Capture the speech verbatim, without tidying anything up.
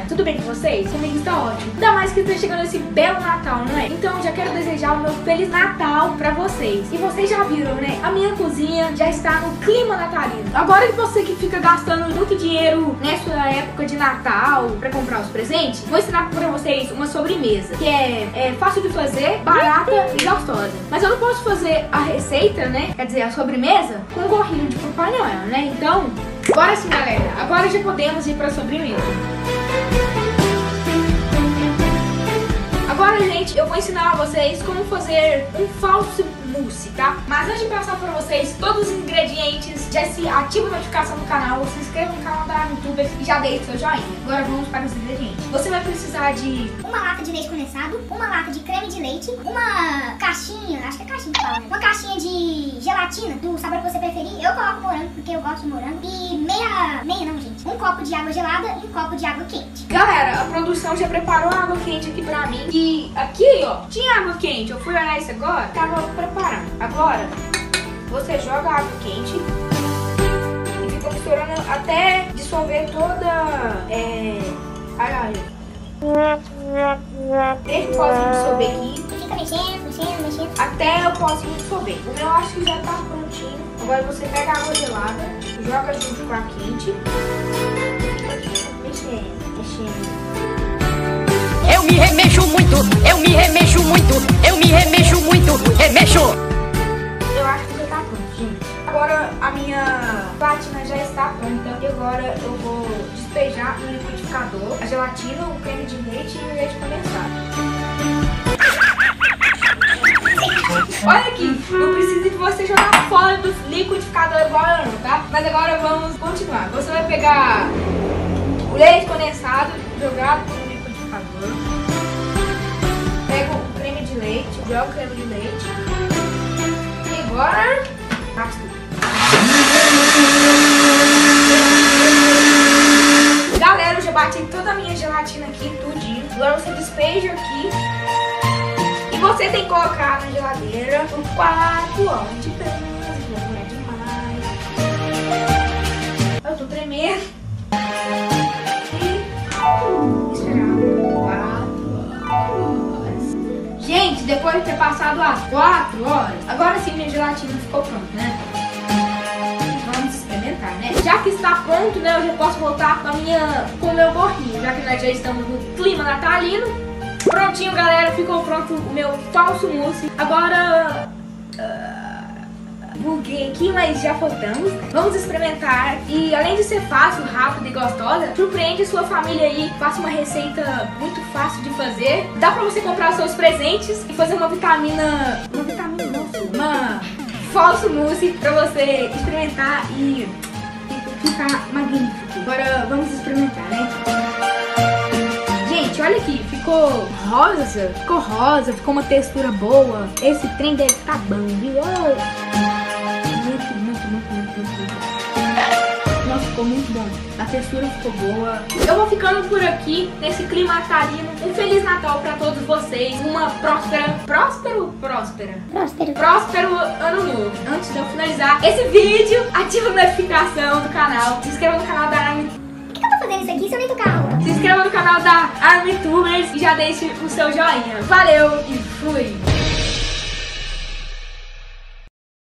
Tudo bem com vocês? Comigo está ótimo. Ainda mais que está chegando esse belo Natal, não é? Então já quero desejar o meu Feliz Natal pra vocês. E vocês já viram, né? A minha cozinha já está no clima natalino. Agora que você que fica gastando muito dinheiro nessa época de Natal pra comprar os presentes, vou ensinar pra vocês uma sobremesa que é, é fácil de fazer, barata e gostosa. Mas eu não posso fazer a receita, né? Quer dizer, a sobremesa com um gorrinho de Papai Noel, né? Então, bora sim, galera. Agora já podemos ir pra sobremesa. Agora, gente, eu vou ensinar a vocês como fazer um falso mousse, tá? Mas antes de passar para vocês todos os ingredientes, já se ativa a notificação do canal, se inscreva no canal da YouTube e já deixe seu joinha. Agora vamos para os ingredientes. Você vai precisar de uma lata de leite condensado, uma lata de creme de leite, uma caixinha, acho que é caixinha que fala, né? Uma caixinha de gelatina do sabor que você preferir. Eu coloco morango porque eu gosto de morango. E meia, meia não, gente. Um copo de água gelada e um copo de água quente. Galera, a produção já preparou água quente aqui pra mim. E aqui, ó, tinha água quente. Eu fui olhar isso agora, tava preparando. Agora, você joga a água quente e fica misturando até dissolver toda... É... Ai, ai. Deixa o pozinho dissolver aqui. E fica mexendo, mexendo, mexendo. Até o pozinho dissolver. O meu acho que já tá prontinho. Agora você pega a água gelada, joga junto com a quente. Mexendo, mexendo. Eu me remexo muito, eu me remexo muito, eu me remexo muito, remexo. Eu acho que já tá pronto, gente. Agora a minha platina já está pronta. E agora eu vou despejar no liquidificador a gelatina, o creme de leite e o leite condensado. Olha aqui, não precisa de você jogar fora do liquidificador igual eu não, tá? Mas agora vamos continuar. Você vai pegar o leite condensado, jogar no liquidificador. Pega o creme de leite, joga o creme de leite. E agora, bate tudo. Galera, eu já bati toda a minha gelatina aqui, tudinho. Agora você despeja aqui. E você tem que colocar na geladeira por quatro horas de pena. Não é demais. Eu tô tremendo. E esperar quatro horas. Gente, depois de ter passado as quatro horas, agora sim minha gelatina ficou pronta, né? Vamos experimentar, né? Já que está pronto, né, eu já posso voltar com, a minha, com o meu gorrinho, já que nós já estamos no clima natalino. Prontinho, galera, ficou pronto o meu falso mousse. Agora... Uh, buguei aqui, mas já voltamos. Vamos experimentar. E além de ser fácil, rápido e gostosa, surpreende sua família aí. Faça uma receita muito fácil de fazer. Dá pra você comprar os seus presentes e fazer uma vitamina... Uma vitamina não, uma falso mousse pra você experimentar e ficar magnífico. Agora vamos experimentar, né? Gente, olha aqui, ficou rosa, ficou rosa, ficou uma textura boa. Esse trem deve ficar bom, viu? Muito, muito, muito, muito, muito. Nossa, ficou muito bom. A textura ficou boa. Eu vou ficando por aqui, nesse clima natalino. Um Feliz Natal pra todos vocês. Uma próspera... Próspero? Próspera. Próspero. Próspero ano novo. Antes de eu finalizar esse vídeo, ativa a notificação do canal. Se inscreva no canal da Army. Por que eu tô fazendo isso aqui se eu nem tocar a roupa? Se inscreva no canal da ArmyTubers e já deixe o seu joinha. Valeu e fui!